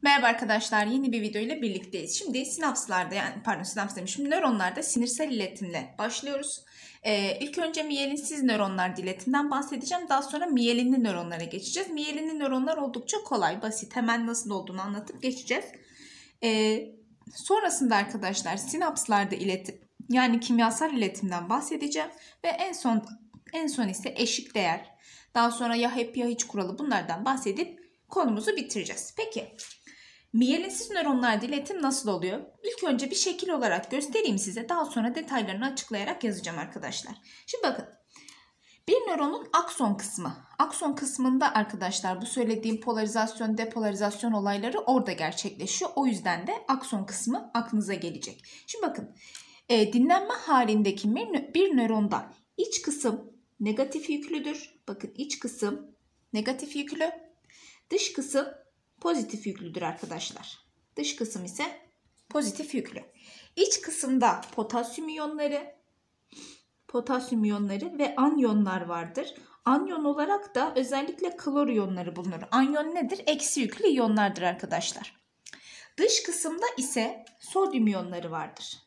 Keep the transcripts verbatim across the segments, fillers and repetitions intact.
Merhaba arkadaşlar, yeni bir video ile birlikteyiz. Şimdi sinapslarda yani pardon sinaps demişim nöronlarda sinirsel iletimle başlıyoruz. Ee, ilk önce miyelinsiz nöronlar iletimden bahsedeceğim. Daha sonra miyelinli nöronlara geçeceğiz. Miyelinli nöronlar oldukça kolay, basit. Hemen nasıl olduğunu anlatıp geçeceğiz. Ee, sonrasında arkadaşlar sinapslarda iletim yani kimyasal iletimden bahsedeceğim ve en son en son ise eşik değer. Daha sonra ya hep ya hiç kuralı bunlardan bahsedip konumuzu bitireceğiz. Peki. Miyelinsiz nöronlarda iletim nasıl oluyor? İlk önce bir şekil olarak göstereyim size. Daha sonra detaylarını açıklayarak yazacağım arkadaşlar. Şimdi bakın. Bir nöronun akson kısmı. Akson kısmında arkadaşlar bu söylediğim polarizasyon, depolarizasyon olayları orada gerçekleşiyor. O yüzden de akson kısmı aklınıza gelecek. Şimdi bakın. E, dinlenme halindeki bir, bir nöronda iç kısım negatif yüklüdür. Bakın iç kısım negatif yüklü. Dış kısım pozitif yüklüdür arkadaşlar. Dış kısım ise pozitif yüklü. İç kısımda potasyum iyonları, potasyum iyonları ve anyonlar vardır. Anyon olarak da özellikle klor iyonları bulunur. Anyon nedir? Eksi yüklü iyonlardır arkadaşlar. Dış kısımda ise sodyum iyonları vardır.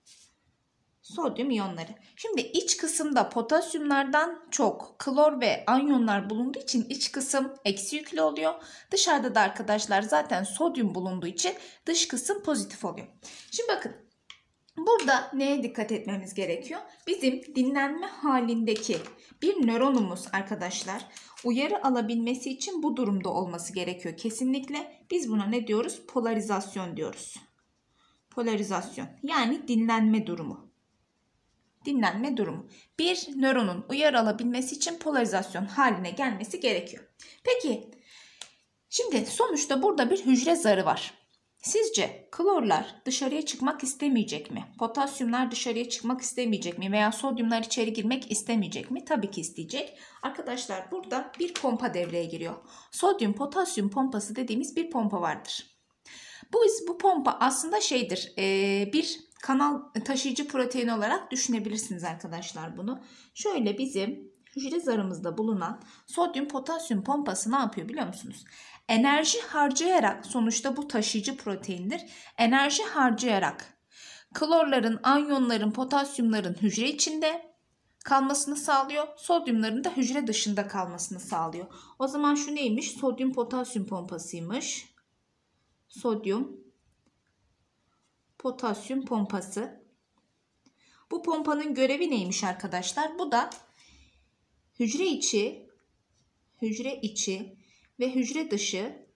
Sodyum iyonları. Şimdi iç kısımda potasyumlardan çok klor ve anyonlar bulunduğu için iç kısım eksi yüklü oluyor. Dışarıda da arkadaşlar zaten sodyum bulunduğu için dış kısım pozitif oluyor. Şimdi bakın burada neye dikkat etmemiz gerekiyor? Bizim dinlenme halindeki bir nöronumuz arkadaşlar uyarı alabilmesi için bu durumda olması gerekiyor. Kesinlikle biz buna ne diyoruz? Polarizasyon diyoruz. Polarizasyon yani dinlenme durumu. Dinlenme durumu. Bir nöronun uyarı alabilmesi için polarizasyon haline gelmesi gerekiyor. Peki, şimdi sonuçta burada bir hücre zarı var. Sizce klorlar dışarıya çıkmak istemeyecek mi? Potasyumlar dışarıya çıkmak istemeyecek mi? Veya sodyumlar içeri girmek istemeyecek mi? Tabii ki isteyecek. Arkadaşlar burada bir pompa devreye giriyor. Sodyum potasyum pompası dediğimiz bir pompa vardır. Bu, bu pompa aslında şeydir, e, bir kanal taşıyıcı protein olarak düşünebilirsiniz arkadaşlar bunu. Şöyle bizim hücre zarımızda bulunan sodyum potasyum pompası ne yapıyor biliyor musunuz? Enerji harcayarak, sonuçta bu taşıyıcı proteindir. Enerji harcayarak klorların, anyonların, potasyumların hücre içinde kalmasını sağlıyor. Sodyumların da hücre dışında kalmasını sağlıyor. O zaman şu neymiş? Sodyum potasyum pompasıymış. Sodyum potasyum pompası. Bu pompanın görevi neymiş arkadaşlar? Bu da hücre içi, hücre içi ve hücre dışı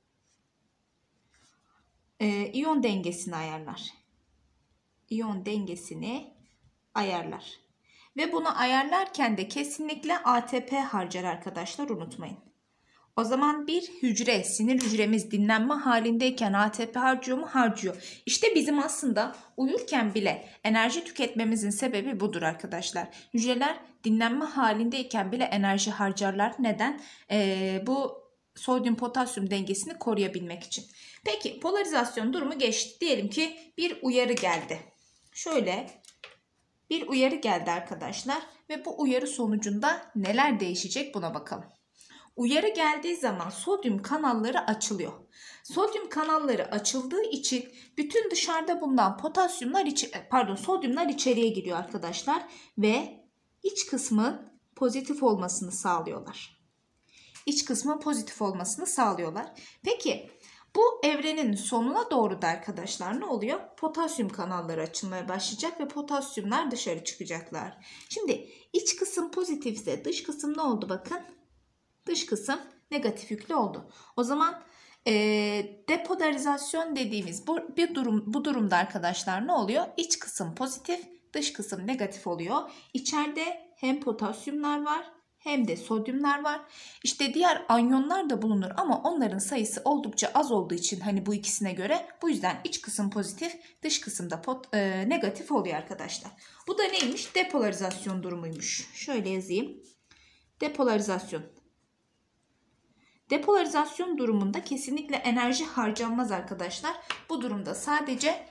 e, iyon dengesini ayarlar. İyon dengesini ayarlar. Ve bunu ayarlarken de kesinlikle A T P harcar arkadaşlar, unutmayın. O zaman bir hücre, sinir hücremiz dinlenme halindeyken A T P harcıyor mu? Harcıyor. İşte bizim aslında uyurken bile enerji tüketmemizin sebebi budur arkadaşlar. Hücreler dinlenme halindeyken bile enerji harcarlar. Neden? Ee, bu sodyum potasyum dengesini koruyabilmek için. Peki polarizasyon durumu geçti. Diyelim ki bir uyarı geldi. Şöyle bir uyarı geldi arkadaşlar ve bu uyarı sonucunda neler değişecek buna bakalım. Uyarı geldiği zaman sodyum kanalları açılıyor. Sodyum kanalları açıldığı için bütün dışarıda bulunan potasyumlar içi, pardon sodyumlar içeriye giriyor arkadaşlar ve iç kısmın pozitif olmasını sağlıyorlar. İç kısmın pozitif olmasını sağlıyorlar. Peki bu evrenin sonuna doğru da arkadaşlar ne oluyor? Potasyum kanalları açılmaya başlayacak ve potasyumlar dışarı çıkacaklar. Şimdi iç kısım pozitifse dış kısım ne oldu bakın? Dış kısım negatif yüklü oldu. O zaman e, depolarizasyon dediğimiz bu bir durum bu durumda arkadaşlar ne oluyor? İç kısım pozitif, dış kısım negatif oluyor. İçeride hem potasyumlar var hem de sodyumlar var. İşte diğer anyonlar da bulunur ama onların sayısı oldukça az olduğu için hani bu ikisine göre bu yüzden iç kısım pozitif, dış kısımda pot, e, negatif oluyor arkadaşlar. Bu da neymiş? Depolarizasyon durumuymuş. Şöyle yazayım. Depolarizasyon. Depolarizasyon durumunda kesinlikle enerji harcanmaz arkadaşlar. Bu durumda sadece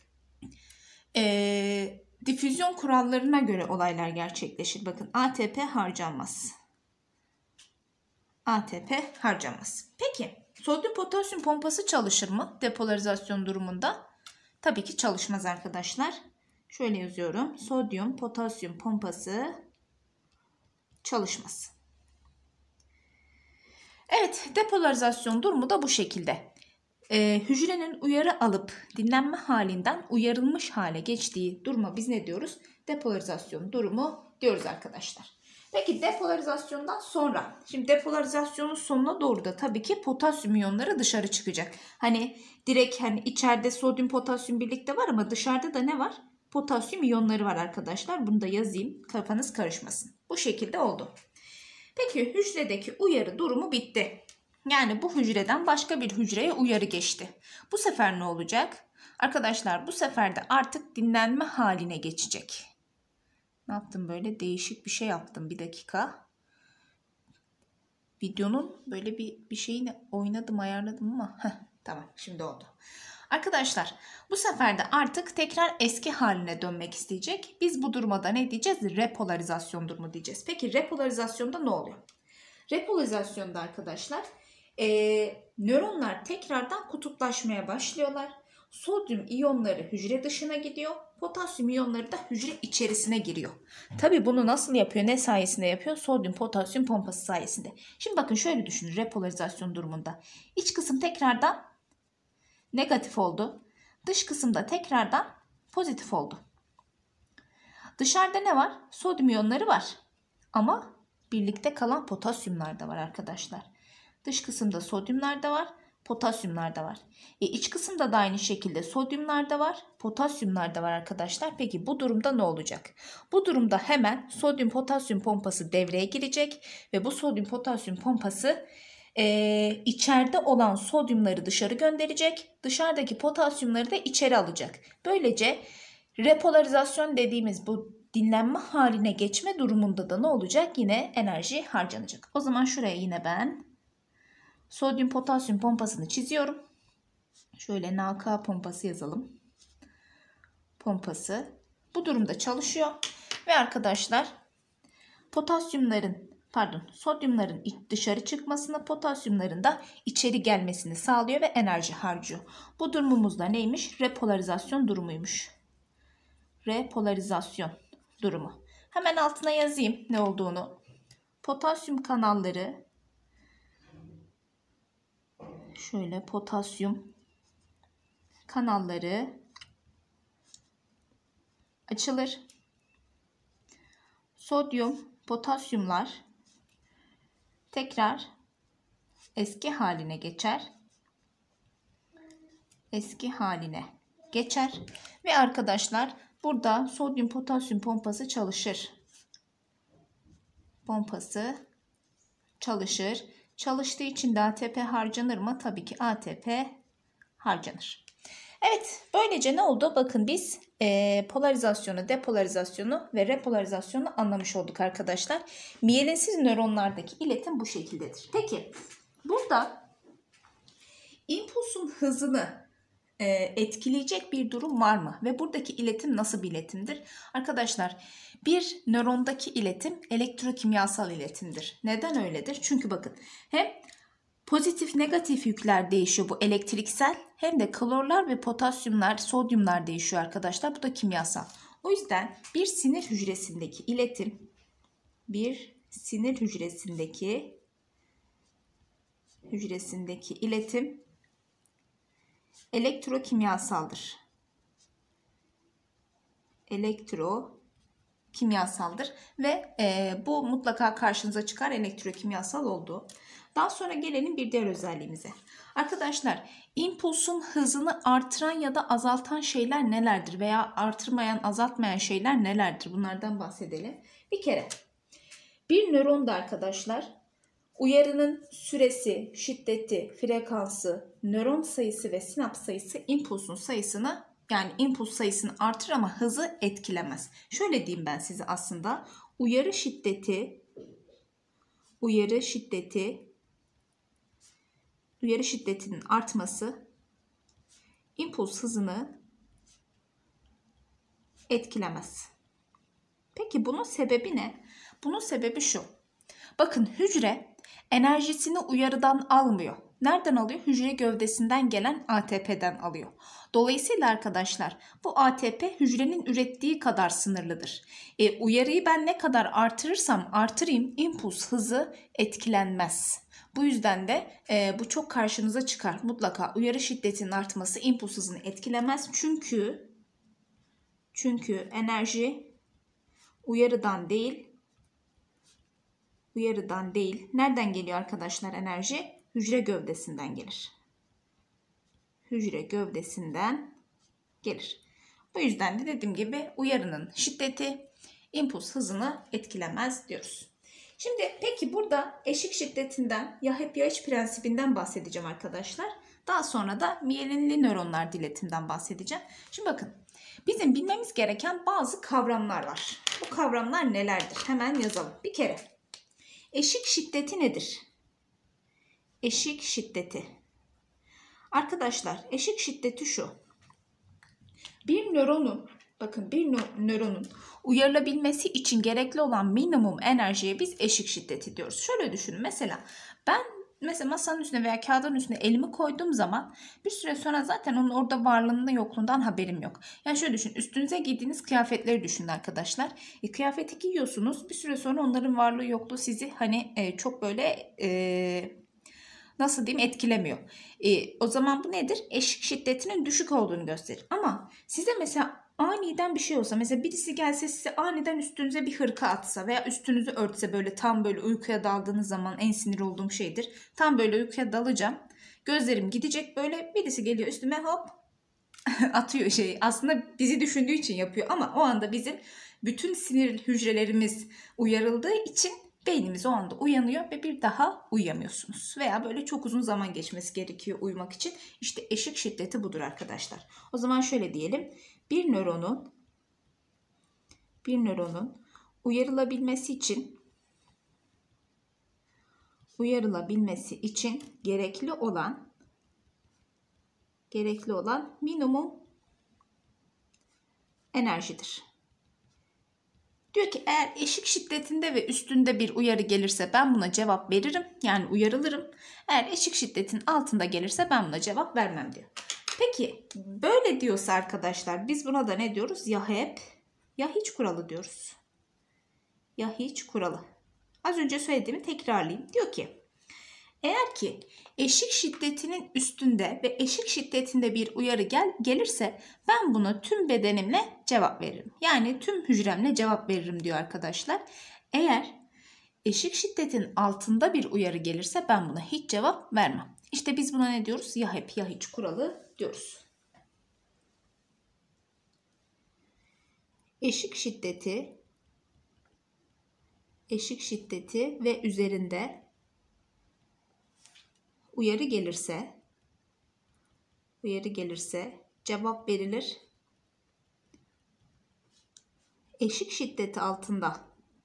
e, difüzyon kurallarına göre olaylar gerçekleşir. Bakın A T P harcanmaz. A T P harcanmaz. Peki Sodyum potasyum pompası çalışır mı depolarizasyon durumunda? Tabii ki çalışmaz arkadaşlar. Şöyle yazıyorum. Sodyum potasyum pompası çalışmaz. Evet, depolarizasyon durumu da bu şekilde. Ee, hücrenin uyarı alıp dinlenme halinden uyarılmış hale geçtiği duruma biz ne diyoruz? Depolarizasyon durumu diyoruz arkadaşlar. Peki depolarizasyondan sonra, şimdi depolarizasyonun sonuna doğru da tabii ki potasyum iyonları dışarı çıkacak. Hani direkt hani içeride sodyum potasyum birlikte var ama dışarıda da ne var? Potasyum iyonları var arkadaşlar. Bunu da yazayım, kafanız karışmasın. Bu şekilde oldu. Peki hücredeki uyarı durumu bitti. Yani bu hücreden başka bir hücreye uyarı geçti. Bu sefer ne olacak? Arkadaşlar bu sefer de artık dinlenme haline geçecek. Ne yaptım böyle? Değişik bir şey yaptım. Bir dakika. Videonun böyle bir, bir şeyini oynadım, ayarladım ama heh, tamam şimdi oldu. Arkadaşlar bu sefer de artık tekrar eski haline dönmek isteyecek. Biz bu duruma da ne diyeceğiz? Repolarizasyon durumu diyeceğiz. Peki repolarizasyonda ne oluyor? Repolarizasyonda arkadaşlar e, nöronlar tekrardan kutuplaşmaya başlıyorlar. Sodyum iyonları hücre dışına gidiyor. Potasyum iyonları da hücre içerisine giriyor. Tabii bunu nasıl yapıyor? Ne sayesinde yapıyor? Sodyum potasyum pompası sayesinde. Şimdi bakın şöyle düşünün repolarizasyon durumunda. İç kısım tekrardan negatif oldu. Dış kısımda tekrardan pozitif oldu. Dışarıda ne var? Sodyum iyonları var. Ama birlikte kalan potasyumlar da var arkadaşlar. Dış kısımda sodyumlar da var, potasyumlar da var. E iç kısımda da aynı şekilde sodyumlar da var, potasyumlar da var arkadaşlar. Peki bu durumda ne olacak? Bu durumda hemen sodyum potasyum pompası devreye girecek ve bu sodyum potasyum pompası e, içeride olan sodyumları dışarı gönderecek, dışarıdaki potasyumları da içeri alacak. Böylece repolarizasyon dediğimiz bu dinlenme haline geçme durumunda da ne olacak? Yine enerji harcanacak. O zaman şuraya yine ben sodyum potasyum pompasını çiziyorum. Şöyle N K pompası yazalım. Pompası. Bu durumda çalışıyor. Ve arkadaşlar potasyumların pardon sodyumların dışarı çıkmasını, potasyumların da içeri gelmesini sağlıyor ve enerji harcıyor. Bu durumumuzda neymiş? Repolarizasyon durumuymuş. Repolarizasyon durumu. Hemen altına yazayım ne olduğunu. Potasyum kanalları şöyle potasyum kanalları açılır. Sodyum, potasyumlar tekrar eski haline geçer. Eski haline geçer ve arkadaşlar burada sodyum potasyum pompası çalışır. Pompası çalışır. Çalıştığı için de A T P harcanır mı? Tabii ki A T P harcanır. Evet, böylece ne oldu? Bakın biz e, polarizasyonu, depolarizasyonu ve repolarizasyonu anlamış olduk arkadaşlar. Miyelinsiz nöronlardaki iletim bu şekildedir. Peki burada impulsun hızını e, etkileyecek bir durum var mı? Ve buradaki iletim nasıl bir iletimdir? Arkadaşlar bir nörondaki iletim elektrokimyasal iletimdir. Neden öyledir? Çünkü bakın hem pozitif negatif yükler değişiyor bu elektriksel hem de klorlar ve potasyumlar, sodyumlar değişiyor arkadaşlar. Bu da kimyasal. O yüzden bir sinir hücresindeki iletim bir sinir hücresindeki hücresindeki iletim elektrokimyasaldır. Elektrokimyasaldır ve e, bu mutlaka karşınıza çıkar elektrokimyasal olduğu. Daha sonra gelelim bir diğer özelliğimize. Arkadaşlar impulsun hızını artıran ya da azaltan şeyler nelerdir? Veya artırmayan, azaltmayan şeyler nelerdir? Bunlardan bahsedelim. Bir kere bir nöronda arkadaşlar uyarının süresi, şiddeti, frekansı, nöron sayısı ve sinaps sayısı impulsun sayısını yani impuls sayısını artırır ama hızı etkilemez. Şöyle diyeyim ben size aslında uyarı şiddeti uyarı şiddeti uyarı şiddetinin artması impuls hızını etkilemez. Peki bunun sebebi ne? Bunun sebebi şu. Bakın hücre enerjisini uyarıdan almıyor. nereden alıyor? Hücre gövdesinden gelen A T P'den alıyor. Dolayısıyla arkadaşlar bu A T P hücrenin ürettiği kadar sınırlıdır. E, uyarıyı ben ne kadar artırırsam artırayım impuls hızı etkilenmez. Bu yüzden de e, bu çok karşınıza çıkar. Mutlaka uyarı şiddetinin artması impuls hızını etkilemez. Çünkü çünkü enerji uyarıdan değil uyarıdan değil. Nereden geliyor arkadaşlar enerji? Hücre gövdesinden gelir. Hücre gövdesinden gelir. Bu yüzden de dediğim gibi uyarının şiddeti impuls hızını etkilemez diyoruz. Şimdi peki burada eşik şiddetinden ya hep ya hiç prensibinden bahsedeceğim arkadaşlar. Daha sonra da miyelinli nöronlar diletimden bahsedeceğim. Şimdi bakın bizim bilmemiz gereken bazı kavramlar var. Bu kavramlar nelerdir? Hemen yazalım. Bir kere eşik şiddeti nedir? Eşik şiddeti. Arkadaşlar eşik şiddeti şu. Bir nöronun, bakın bir nöronun uyarılabilmesi için gerekli olan minimum enerjiye biz eşik şiddeti diyoruz. Şöyle düşünün, mesela ben mesela masanın üstüne veya kağıdın üstüne elimi koyduğum zaman bir süre sonra zaten onun orada varlığından yokluğundan haberim yok. Yani şöyle düşün, üstünüze giydiğiniz kıyafetleri düşünün arkadaşlar. E, kıyafeti giyiyorsunuz, bir süre sonra onların varlığı yokluğu sizi hani e, çok böyle e, nasıl diyeyim etkilemiyor. E, o zaman bu nedir? Eşik şiddetinin düşük olduğunu gösterir. Ama size mesela aniden bir şey olsa, mesela birisi gelse size aniden üstünüze bir hırka atsa veya üstünüzü örtse, böyle tam böyle uykuya daldığınız zaman en sinir olduğum şeydir. Tam böyle uykuya dalacağım. Gözlerim gidecek, böyle birisi geliyor üstüme hop atıyor şeyi. Aslında bizi düşündüğü için yapıyor ama o anda bizim bütün sinir hücrelerimiz uyarıldığı için beynimiz o anda uyanıyor ve bir daha uyuyamıyorsunuz. Veya böyle çok uzun zaman geçmesi gerekiyor uyumak için. İşte eşik şiddeti budur arkadaşlar. O zaman şöyle diyelim. Bir nöronun bir nöronun uyarılabilmesi için uyarılabilmesi için gerekli olan gerekli olan minimum enerjidir. Diyor ki eğer eşik şiddetinde ve üstünde bir uyarı gelirse ben buna cevap veririm. Yani uyarılırım. Eğer eşik şiddetin altında gelirse ben buna cevap vermem diyor. Peki böyle diyorsa arkadaşlar biz buna da ne diyoruz? Ya hep ya hiç kuralı diyoruz. Ya hiç kuralı. Az önce söylediğimi tekrarlayayım. Diyor ki eğer ki eşik şiddetinin üstünde ve eşik şiddetinde bir uyarı gel gelirse ben buna tüm bedenimle cevap veririm. Yani tüm hücremle cevap veririm diyor arkadaşlar. Eğer eşik şiddetin altında bir uyarı gelirse ben buna hiç cevap vermem. İşte biz buna ne diyoruz? Ya hep ya hiç kuralı diyoruz. Eşik şiddeti eşik şiddeti ve üzerinde uyarı gelirse uyarı gelirse cevap verilir. Eşik şiddeti altında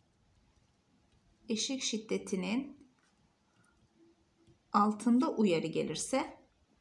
eşik şiddetinin altında uyarı gelirse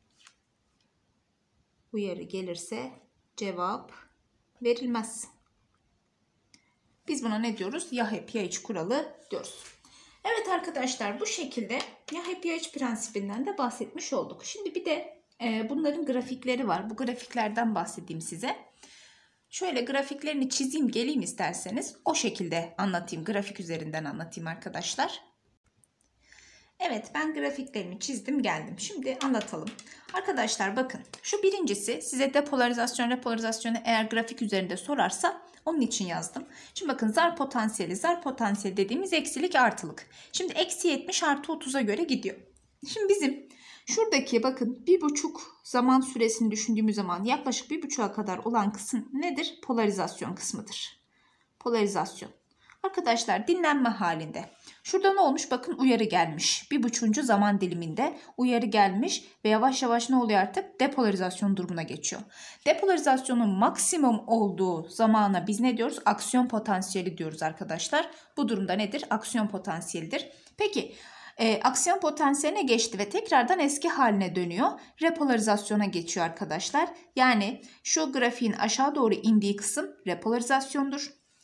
uyarı gelirse cevap verilmez. Biz buna ne diyoruz? Ya hep ya hiç kuralı diyoruz. Evet arkadaşlar, bu şekilde ya hep ya hiç prensibinden de bahsetmiş olduk. Şimdi bir de e, bunların grafikleri var. Bu grafiklerden bahsedeyim size. Şöyle grafiklerini çizeyim geleyim isterseniz. O şekilde anlatayım. Grafik üzerinden anlatayım arkadaşlar. Evet, ben grafiklerimi çizdim geldim. Şimdi anlatalım. Arkadaşlar bakın, şu birincisi size depolarizasyon repolarizasyonu eğer grafik üzerinde sorarsa onun için yazdım. Şimdi bakın zar potansiyeli zar potansiyeli dediğimiz eksilik artılık. Şimdi eksi yetmiş artı otuza göre gidiyor. Şimdi bizim şuradaki bakın bir buçuk zaman süresini düşündüğümüz zaman yaklaşık bir buçuğa kadar olan kısım nedir? Polarizasyon kısmıdır. Polarizasyon. Arkadaşlar dinlenme halinde. Şurada ne olmuş? Bakın uyarı gelmiş. Bir buçuğuncu zaman diliminde uyarı gelmiş ve yavaş yavaş ne oluyor artık? Depolarizasyon durumuna geçiyor. Depolarizasyonun maksimum olduğu zamana biz ne diyoruz? Aksiyon potansiyeli diyoruz arkadaşlar. Bu durumda nedir? Aksiyon potansiyelidir. Peki e, aksiyon potansiyeline geçti ve tekrardan eski haline dönüyor. Repolarizasyona geçiyor arkadaşlar. Yani şu grafiğin aşağı doğru indiği kısım repolarizasyondur.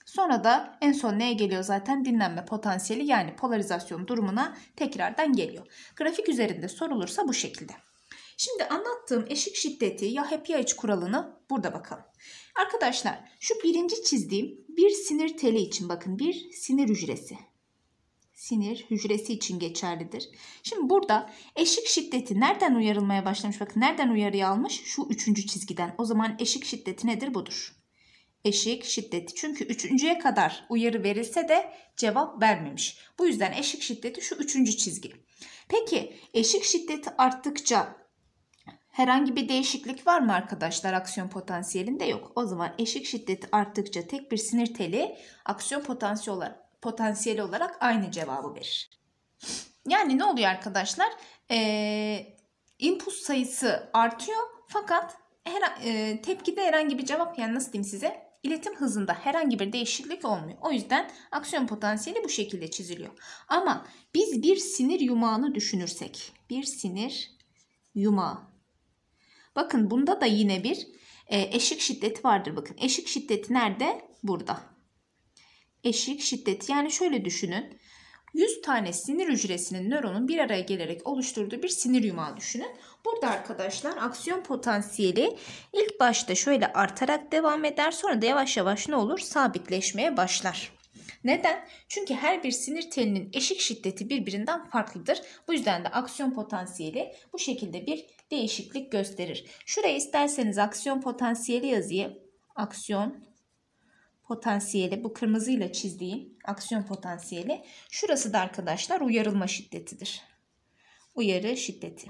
Sonra da en son neye geliyor zaten? Dinlenme potansiyeli yani polarizasyon durumuna tekrardan geliyor. Grafik üzerinde sorulursa bu şekilde. Şimdi anlattığım eşik şiddeti ya hep ya hiç kuralını burada bakalım. Arkadaşlar şu birinci çizdiğim bir sinir teli için bakın, bir sinir hücresi. Sinir hücresi için geçerlidir. Şimdi burada eşik şiddeti nereden uyarılmaya başlamış? Bakın nereden uyarıyı almış? Şu üçüncü çizgiden. O zaman eşik şiddeti nedir? Budur. Eşik şiddeti. Çünkü üçüncüye kadar uyarı verilse de cevap vermemiş. Bu yüzden eşik şiddeti şu üçüncü çizgi. Peki eşik şiddeti arttıkça herhangi bir değişiklik var mı arkadaşlar? Aksiyon potansiyelinde yok. O zaman eşik şiddeti arttıkça tek bir sinir teli aksiyon potansiyeli olarak, potansiyeli olarak aynı cevabı verir. Yani ne oluyor arkadaşlar? Ee, input sayısı artıyor fakat her, e, tepkide herhangi bir cevap, yani nasıl diyeyim size? İletim hızında herhangi bir değişiklik olmuyor. O yüzden aksiyon potansiyeli bu şekilde çiziliyor. Ama biz bir sinir yumağını düşünürsek, bir sinir yumağı. Bakın bunda da yine bir e, eşik şiddeti vardır. Bakın eşik şiddeti nerede? Burada. Eşik şiddeti, yani şöyle düşünün. yüz tane sinir hücresinin, nöronun bir araya gelerek oluşturduğu bir sinir yumağı düşünün. Burada arkadaşlar aksiyon potansiyeli ilk başta şöyle artarak devam eder. Sonra da yavaş yavaş ne olur? Sabitleşmeye başlar. Neden? Çünkü her bir sinir telinin eşik şiddeti birbirinden farklıdır. Bu yüzden de aksiyon potansiyeli bu şekilde bir değişiklik gösterir. Şuraya isterseniz aksiyon potansiyeli yazayım. Aksiyon potansiyeli, bu kırmızıyla çizdiğim aksiyon potansiyeli. Şurası da arkadaşlar uyarılma şiddetidir. Uyarı şiddeti.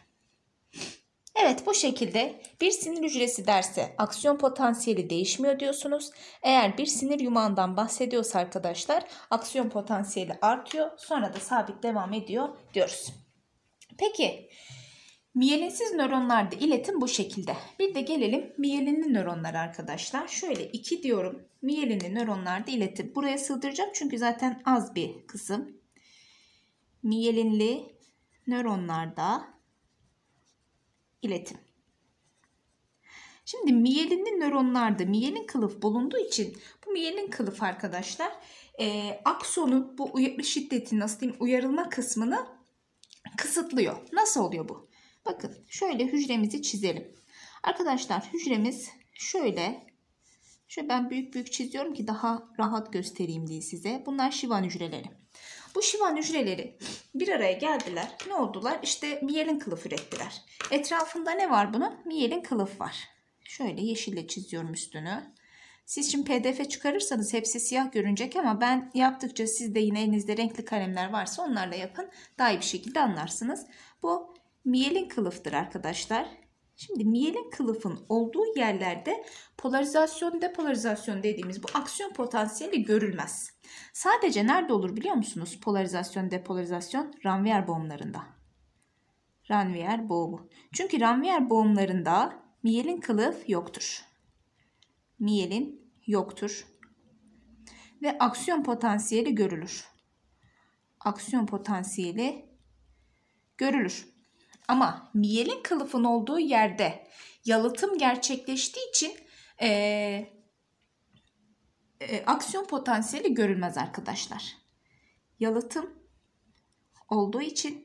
Evet, bu şekilde bir sinir hücresi derse aksiyon potansiyeli değişmiyor diyorsunuz. Eğer bir sinir yumağından bahsediyorsa arkadaşlar aksiyon potansiyeli artıyor. Sonra da sabit devam ediyor diyoruz. Peki miyelinsiz nöronlarda iletim bu şekilde. Bir de gelelim miyelinli nöronlara arkadaşlar. Şöyle iki diyorum. Miyelinli nöronlarda iletim. Buraya sığdıracağım çünkü zaten az bir kısım. Miyelinli nöronlarda iletim. Şimdi miyelinli nöronlarda miyelin kılıf bulunduğu için bu miyelin kılıf arkadaşlar e, aksonun bu uyarı şiddeti, nasıl diyeyim, uyarılma kısmını kısıtlıyor. Nasıl oluyor bu? Bakın şöyle hücremizi çizelim. Arkadaşlar hücremiz şöyle. Şöyle ben büyük büyük çiziyorum ki daha rahat göstereyim diye size. Bunlar şivan hücreleri. Bu şivan hücreleri bir araya geldiler. Ne oldular? İşte miyelin kılıf ürettiler. Etrafında ne var bunun? Miyelin kılıf var. Şöyle yeşille çiziyorum üstünü. Siz şimdi P D F çıkarırsanız hepsi siyah görünecek ama ben yaptıkça siz de yine elinizde renkli kalemler varsa onlarla yapın. Daha iyi bir şekilde anlarsınız. Bu miyelin kılıftır arkadaşlar. Şimdi miyelin kılıfın olduğu yerlerde polarizasyon, depolarizasyon dediğimiz bu aksiyon potansiyeli görülmez. Sadece nerede olur biliyor musunuz? Polarizasyon, depolarizasyon Ranvier boğumlarında. Ranvier boğumu. Çünkü Ranvier boğumlarında miyelin kılıf yoktur. Miyelin yoktur. Ve aksiyon potansiyeli görülür. Aksiyon potansiyeli görülür. Ama miyelin kılıfın olduğu yerde yalıtım gerçekleştiği için e, e, aksiyon potansiyeli görülmez arkadaşlar. Yalıtım olduğu için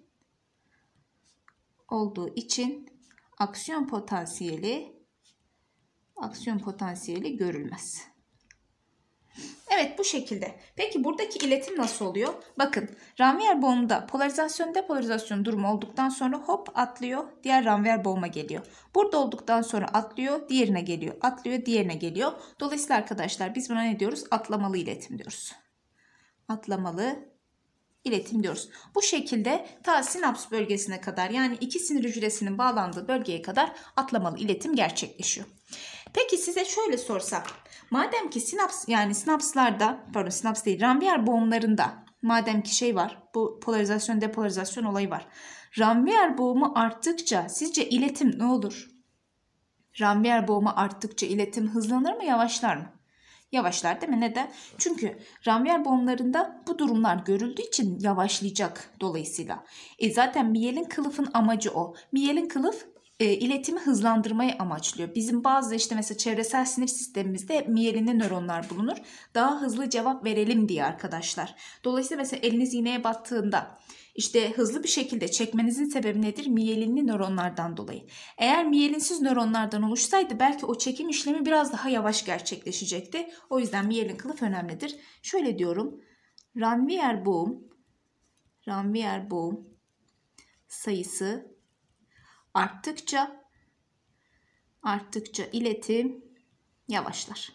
olduğu için aksiyon potansiyeli aksiyon potansiyeli görülmez. Evet, bu şekilde. Peki buradaki iletim nasıl oluyor? Bakın Ranvier boğumunda polarizasyon depolarizasyon durumu olduktan sonra hop atlıyor. Diğer Ranvier boğuma geliyor. Burada olduktan sonra atlıyor. Diğerine geliyor. Atlıyor. Diğerine geliyor. Dolayısıyla arkadaşlar biz buna ne diyoruz? Atlamalı iletim diyoruz. Atlamalı iletim diyoruz. Bu şekilde ta sinaps bölgesine kadar, yani iki sinir hücresinin bağlandığı bölgeye kadar atlamalı iletim gerçekleşiyor. Peki size şöyle sorsam. Madem ki sinaps, yani sinapslarda, pardon sinaps değil, Ranvier boğumlarında madem ki şey var, bu polarizasyon depolarizasyon olayı var. Ranvier boğumu arttıkça sizce iletim ne olur? Ranvier boğumu arttıkça iletim hızlanır mı, yavaşlar mı? Yavaşlar değil mi? Neden? Çünkü Ranvier boğumlarında bu durumlar görüldüğü için yavaşlayacak dolayısıyla. E zaten miyelin kılıfın amacı o. Miyelin kılıf e, iletimi hızlandırmayı amaçlıyor. Bizim bazı işte mesela çevresel sinir sistemimizde miyelinli nöronlar bulunur. Daha hızlı cevap verelim diye arkadaşlar. Dolayısıyla mesela eliniz iğneye battığında işte hızlı bir şekilde çekmenizin sebebi nedir? Miyelinli nöronlardan dolayı. Eğer miyelinsiz nöronlardan oluşsaydı belki o çekim işlemi biraz daha yavaş gerçekleşecekti. O yüzden miyelin kılıf önemlidir. Şöyle diyorum. Ranvier-Bohm Ranvier-Bohm sayısı arttıkça arttıkça iletim yavaşlar.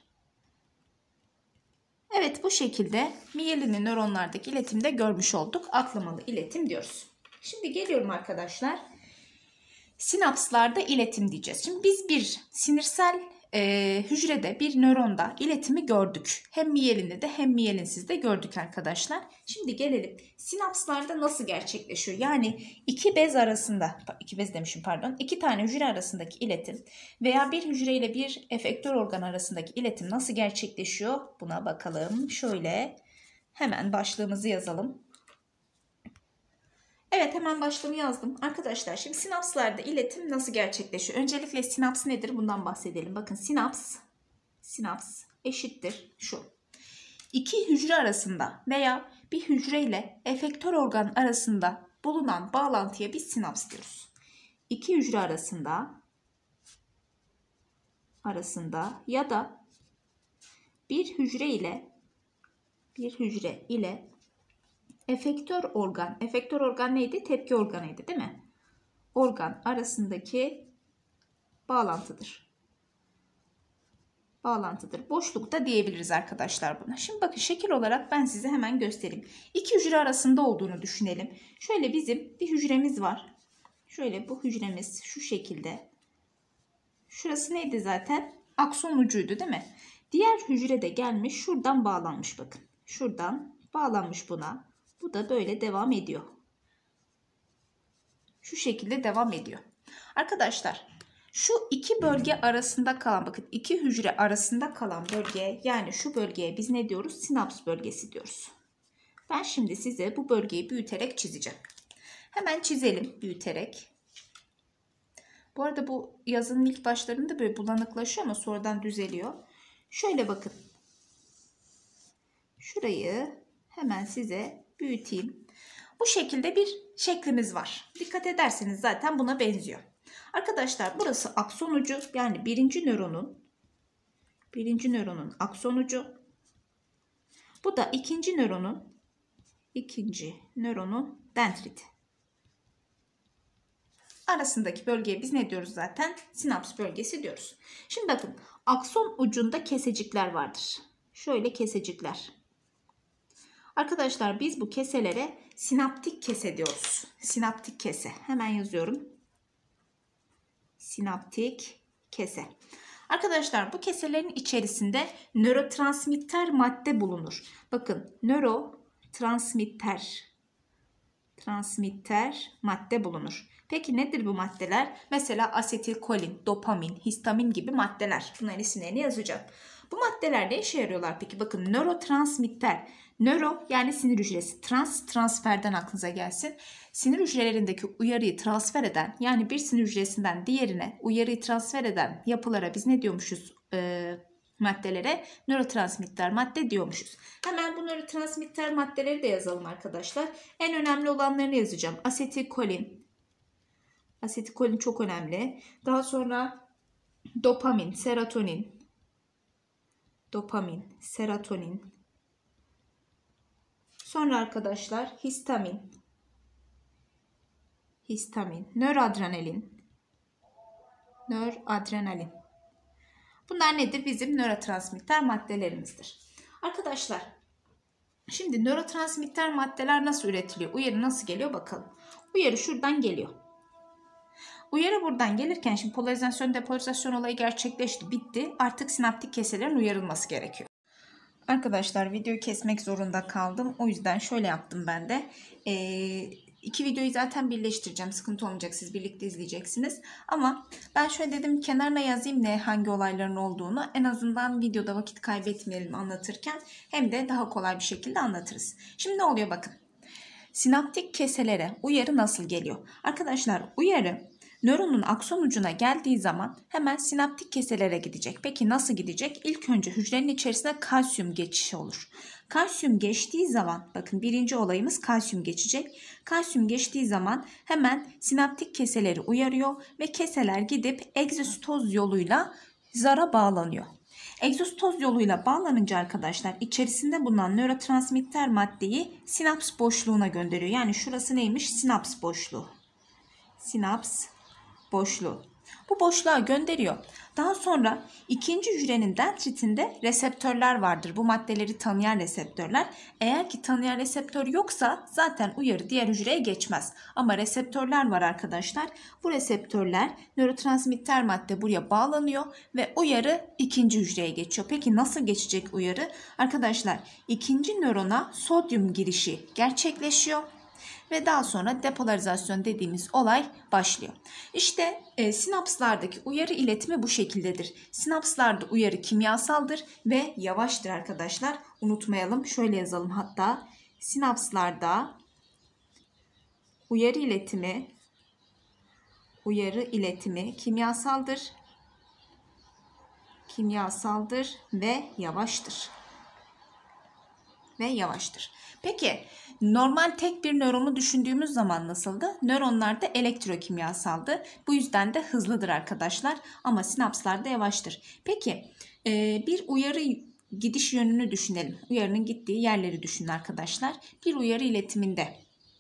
Evet, bu şekilde miyelinli nöronlardaki iletimde görmüş olduk. Atlamalı iletim diyoruz. Şimdi geliyorum arkadaşlar. Sinapslarda iletim diyeceğiz. Şimdi biz bir sinirsel e, hücrede, bir nöronda iletimi gördük. Hem miyelinli de hem miyelinsiz de gördük arkadaşlar. Şimdi gelelim sinapslarda nasıl gerçekleşiyor? Yani iki bez arasında, iki bez demişim pardon, iki tane hücre arasındaki iletim veya bir hücre ile bir efektör organ arasındaki iletim nasıl gerçekleşiyor? Buna bakalım. Şöyle hemen başlığımızı yazalım. Evet, hemen başlığımı yazdım. Arkadaşlar şimdi sinapslarda iletim nasıl gerçekleşiyor? Öncelikle sinaps nedir? Bundan bahsedelim. Bakın sinaps, sinaps eşittir şu. İki hücre arasında veya bir hücre ile efektör organ arasında bulunan bağlantıya biz sinaps diyoruz. İki hücre arasında arasında ya da bir hücre ile bir hücre ile efektör organ, efektör organ neydi? Tepki organıydı, değil mi? Organ arasındaki bağlantıdır. Bağlantıdır. Boşlukta diyebiliriz arkadaşlar buna. Şimdi bakın şekil olarak ben size hemen göstereyim. İki hücre arasında olduğunu düşünelim. Şöyle bizim bir hücremiz var. Şöyle bu hücremiz şu şekilde. Şurası neydi zaten? Akson ucuydu, değil mi? Diğer hücre de gelmiş şuradan bağlanmış bakın. Şuradan bağlanmış buna. Bu da böyle devam ediyor. Şu şekilde devam ediyor. Arkadaşlar şu iki bölge arasında kalan, bakın iki hücre arasında kalan bölgeye, yani şu bölgeye biz ne diyoruz? Sinaps bölgesi diyoruz. Ben şimdi size bu bölgeyi büyüterek çizeceğim. Hemen çizelim büyüterek. Bu arada bu yazının ilk başlarında böyle bulanıklaşıyor ama sonradan düzeliyor. Şöyle bakın. Şurayı hemen size büyüteyim. Bu şekilde bir şeklimiz var. Dikkat ederseniz zaten buna benziyor. Arkadaşlar burası akson ucu, yani birinci nöronun birinci nöronun akson ucu. Bu da ikinci nöronun ikinci nöronun dendriti. Arasındaki bölgeye biz ne diyoruz zaten? Sinaps bölgesi diyoruz. Şimdi bakın akson ucunda kesecikler vardır. Şöyle kesecikler. Arkadaşlar biz bu keselere sinaptik kese diyoruz. Sinaptik kese. Hemen yazıyorum. Sinaptik kese. Arkadaşlar bu keselerin içerisinde nörotransmitter madde bulunur. Bakın nörotransmitter transmitter madde bulunur. Peki nedir bu maddeler? Mesela asetilkolin, dopamin, histamin gibi maddeler. Bunların isimlerini yazacağım. Bu maddeler ne işe yarıyorlar peki? Bakın nörotransmitter. Nöro yani sinir hücresi. Trans, transferden aklınıza gelsin. Sinir hücrelerindeki uyarıyı transfer eden, yani bir sinir hücresinden diğerine uyarıyı transfer eden yapılara biz ne diyormuşuz? Ee, maddelere nörotransmitter madde diyormuşuz. Hemen bu nörotransmitter maddeleri de yazalım arkadaşlar. En önemli olanlarını yazacağım. Asetilkolin. Asetilkolin çok önemli. Daha sonra dopamin, serotonin. Dopamin, serotonin. Sonra arkadaşlar histamin. Histamin, nöroadrenalin. Nöroadrenalin. Bunlar nedir? Bizim nörotransmitter maddelerimizdir. Arkadaşlar şimdi nörotransmitter maddeler nasıl üretiliyor? Uyarı nasıl geliyor bakalım. Uyarı şuradan geliyor. Uyarı buradan gelirken şimdi polarizasyon depolarizasyon olayı gerçekleşti, bitti. Artık sinaptik keselerin uyarılması gerekiyor. Arkadaşlar videoyu kesmek zorunda kaldım. O yüzden şöyle yaptım ben de. Ee, iki videoyu zaten birleştireceğim. Sıkıntı olmayacak. Siz birlikte izleyeceksiniz. Ama ben şöyle dedim, kenarına yazayım ne hangi olayların olduğunu. En azından videoda vakit kaybetmeyelim anlatırken. Hem de daha kolay bir şekilde anlatırız. Şimdi ne oluyor bakın. Sinaptik keselere uyarı nasıl geliyor? Arkadaşlar uyarı Nöronun akson ucuna geldiği zaman hemen sinaptik keselere gidecek. Peki nasıl gidecek? İlk önce hücrenin içerisine kalsiyum geçişi olur. Kalsiyum geçtiği zaman, bakın birinci olayımız kalsiyum geçecek. Kalsiyum geçtiği zaman hemen sinaptik keseleri uyarıyor ve keseler gidip egzostoz yoluyla zara bağlanıyor. Egzostoz yoluyla bağlanınca arkadaşlar içerisinde bulunan nörotransmitter maddeyi sinaps boşluğuna gönderiyor. Yani şurası neymiş? Sinaps boşluğu. Sinaps boşluğu. Bu boşluğa gönderiyor. Daha sonra ikinci hücrenin dendritinde reseptörler vardır. Bu maddeleri tanıyan reseptörler. Eğer ki tanıyan reseptör yoksa zaten uyarı diğer hücreye geçmez. Ama reseptörler var arkadaşlar. Bu reseptörler nörotransmitter madde buraya bağlanıyor ve uyarı ikinci hücreye geçiyor. Peki nasıl geçecek uyarı? Arkadaşlar ikinci nörona sodyum girişi gerçekleşiyor. Ve daha sonra depolarizasyon dediğimiz olay başlıyor. İşte e, sinapslardaki uyarı iletimi bu şekildedir. Sinapslarda uyarı kimyasaldır ve yavaştır arkadaşlar. Unutmayalım. Şöyle yazalım hatta. Sinapslarda uyarı iletimi uyarı iletimi kimyasaldır. Kimyasaldır ve yavaştır. Ve yavaştır. Peki normal tek bir nöronu düşündüğümüz zaman nasıldı? Nöronlar da elektrokimyasaldı. Bu yüzden de hızlıdır arkadaşlar. Ama sinapslarda yavaştır. Peki bir uyarı gidiş yönünü düşünelim. Uyarının gittiği yerleri düşünün arkadaşlar. Bir uyarı iletiminde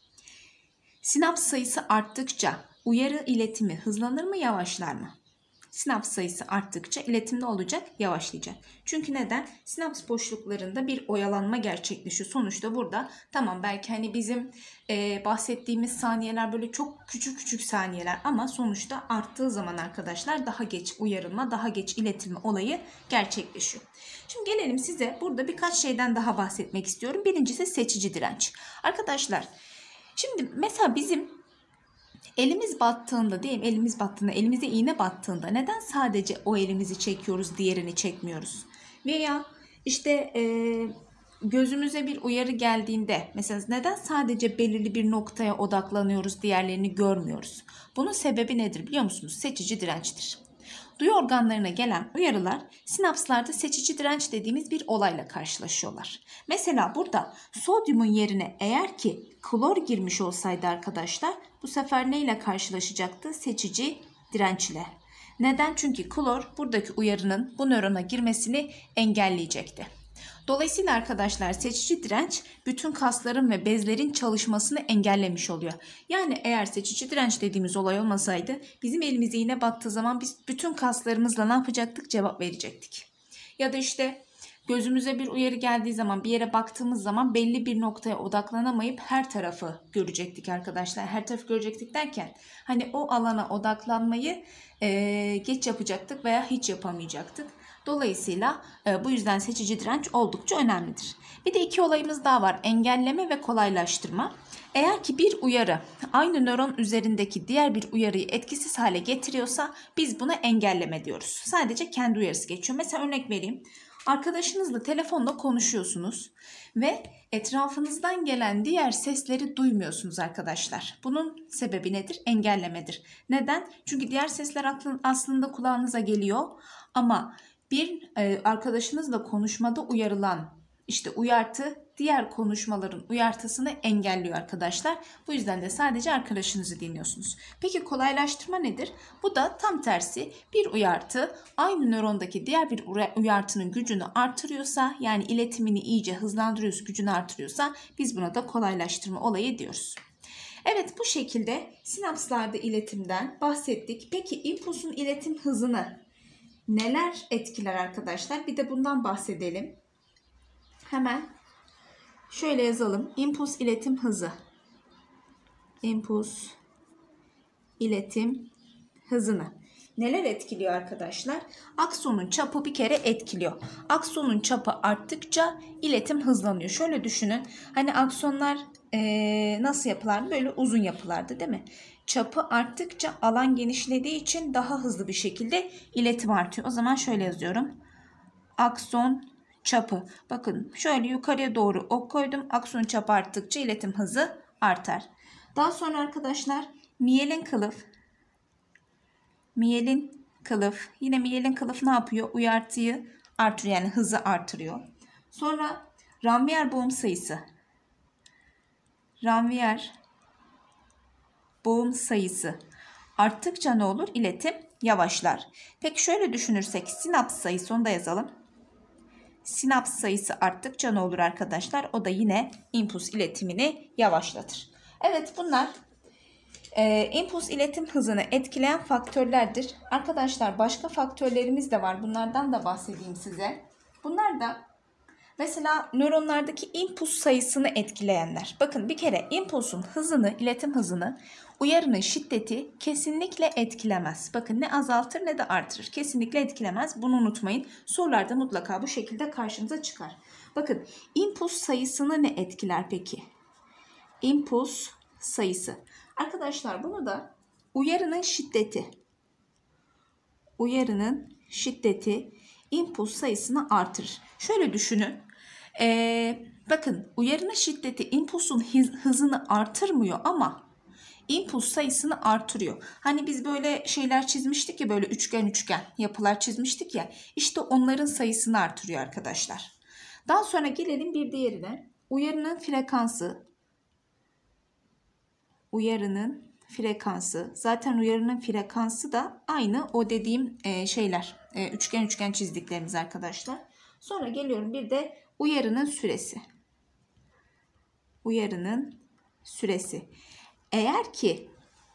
sinaps sayısı arttıkça uyarı iletimi hızlanır mı, yavaşlar mı? Sinaps sayısı arttıkça iletimde olacak, yavaşlayacak. Çünkü neden? Sinaps boşluklarında bir oyalanma gerçekleşiyor. Sonuçta burada tamam belki hani bizim e, bahsettiğimiz saniyeler böyle çok küçük küçük saniyeler ama sonuçta arttığı zaman arkadaşlar daha geç uyarılma, daha geç iletilme olayı gerçekleşiyor. Şimdi gelelim size burada birkaç şeyden daha bahsetmek istiyorum. Birincisi seçici direnç. Arkadaşlar şimdi mesela bizim elimiz battığında diyelim elimiz battığında elimize iğne battığında neden sadece o elimizi çekiyoruz diğerini çekmiyoruz? Veya işte e, gözümüze bir uyarı geldiğinde mesela neden sadece belirli bir noktaya odaklanıyoruz diğerlerini görmüyoruz? Bunun sebebi nedir biliyor musunuz? Seçici dirençtir. Duyu organlarına gelen uyarılar sinapslarda seçici direnç dediğimiz bir olayla karşılaşıyorlar. Mesela burada sodyumun yerine eğer ki klor girmiş olsaydı arkadaşlar bu sefer neyle karşılaşacaktı? Seçici dirençle. Neden? Çünkü klor buradaki uyarının bu nörona girmesini engelleyecekti. Dolayısıyla arkadaşlar seçici direnç bütün kasların ve bezlerin çalışmasını engellemiş oluyor. Yani eğer seçici direnç dediğimiz olay olmasaydı bizim elimize iğne battığı zaman biz bütün kaslarımızla ne yapacaktık? Cevap verecektik. Ya da işte gözümüze bir uyarı geldiği zaman bir yere baktığımız zaman belli bir noktaya odaklanamayıp her tarafı görecektik arkadaşlar. Her tarafı görecektik derken hani o alana odaklanmayı e, geç yapacaktık veya hiç yapamayacaktık. Dolayısıyla e, bu yüzden seçici direnç oldukça önemlidir. Bir de iki olayımız daha var. Engelleme ve kolaylaştırma. Eğer ki bir uyarı aynı nöron üzerindeki diğer bir uyarıyı etkisiz hale getiriyorsa biz buna engelleme diyoruz. Sadece kendi uyarısı geçiyor. Mesela örnek vereyim. Arkadaşınızla telefonda konuşuyorsunuz ve etrafınızdan gelen diğer sesleri duymuyorsunuz arkadaşlar. Bunun sebebi nedir? Engellemedir. Neden? Çünkü diğer sesler aslında kulağınıza geliyor ama bir arkadaşınızla konuşmada uyarılan işte uyartı diğer konuşmaların uyartısını engelliyor arkadaşlar. Bu yüzden de sadece arkadaşınızı dinliyorsunuz. Peki kolaylaştırma nedir? Bu da tam tersi bir uyartı aynı nörondaki diğer bir uyartının gücünü artırıyorsa yani iletimini iyice hızlandırıyorsa gücünü artırıyorsa biz buna da kolaylaştırma olayı diyoruz. Evet bu şekilde sinapslarda iletimden bahsettik. Peki impulsun iletim hızını neler etkiler arkadaşlar? Bir de bundan bahsedelim. Hemen şöyle yazalım. İmpuls iletim hızı. İmpuls iletim hızını neler etkiliyor arkadaşlar? Aksonun çapı bir kere etkiliyor. Aksonun çapı arttıkça iletim hızlanıyor. Şöyle düşünün. Hani aksonlar ee, nasıl yapılardı? Böyle uzun yapılardı değil mi? Çapı arttıkça alan genişlediği için daha hızlı bir şekilde iletim artıyor. O zaman şöyle yazıyorum. Akson çapı. Bakın şöyle yukarıya doğru ok koydum. Akson çapı arttıkça iletim hızı artar. Daha sonra arkadaşlar miyelin kılıf Miyelin kılıf. Yine miyelin kılıf ne yapıyor? Uyartıyı artırıyor, yani hızı artırıyor. Sonra Ranvier boğum sayısı. Ranvier boğum sayısı arttıkça ne olur? İletim yavaşlar. Peki şöyle düşünürsek sinaps sayısı, onu da yazalım. Sinaps sayısı arttıkça ne olur arkadaşlar? O da yine impuls iletimini yavaşlatır. Evet, bunlar e, impuls iletim hızını etkileyen faktörlerdir. Arkadaşlar başka faktörlerimiz de var. Bunlardan da bahsedeyim size. Bunlar da mesela nöronlardaki impuls sayısını etkileyenler. Bakın bir kere impulsun hızını, iletim hızını uyarının şiddeti kesinlikle etkilemez. Bakın ne azaltır ne de artırır. Kesinlikle etkilemez. Bunu unutmayın. Sorularda mutlaka bu şekilde karşınıza çıkar. Bakın impuls sayısını ne etkiler peki? İmpuls sayısı. Arkadaşlar bunu da uyarının şiddeti. Uyarının şiddeti impuls sayısını artırır. Şöyle düşünün. Ee, bakın uyarının şiddeti impulsun hızını artırmıyor ama impuls sayısını artırıyor. Hani biz böyle şeyler çizmiştik ya, böyle üçgen üçgen yapılar çizmiştik ya. İşte onların sayısını artırıyor arkadaşlar. Daha sonra gelelim bir diğerine. Uyarının frekansı. Uyarının frekansı. Zaten uyarının frekansı da aynı o dediğim e, şeyler. E, üçgen üçgen çizdiklerimiz arkadaşlar. Sonra geliyorum bir de uyarının süresi. Uyarının süresi. Eğer ki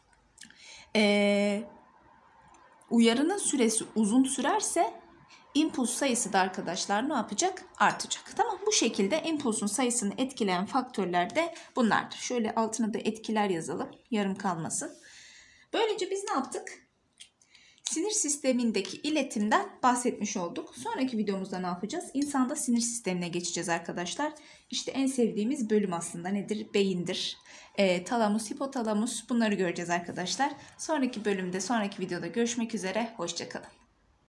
e, uyarının süresi uzun sürerse impuls sayısı da arkadaşlar ne yapacak? Artacak. Tamam, bu şekilde impulsun sayısını etkileyen faktörler de bunlardır. Şöyle altına da etkiler yazalım. Yarım kalmasın. Böylece biz ne yaptık? Sinir sistemindeki iletimden bahsetmiş olduk. Sonraki videomuzda ne yapacağız? İnsanda sinir sistemine geçeceğiz arkadaşlar. İşte en sevdiğimiz bölüm aslında nedir? Beyindir. E, talamus, hipotalamus, bunları göreceğiz arkadaşlar. Sonraki bölümde, sonraki videoda görüşmek üzere. Hoşça kalın.